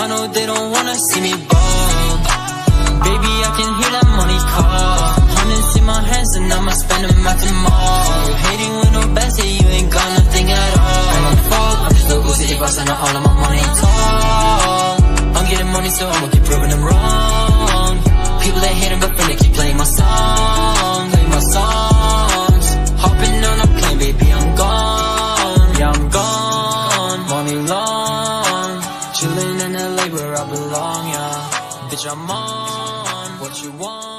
I know they don't wanna see me ball. Baby, I can hear that money call. Hundreds in my hands and I'ma spend them at the mall. You hating with no best, yeah, you ain't got nothing at all. I don't fall, I'm just a Uzi if I send out all of my money tall. I'm getting money so I'ma keep proving them wrong. People that hating but finna keep playing my songs, hopping on a plane, baby, I'm gone. Yeah, I'm gone, money long. Chillin' in LA where I belong, yeah. Bitch, I'm on what you want.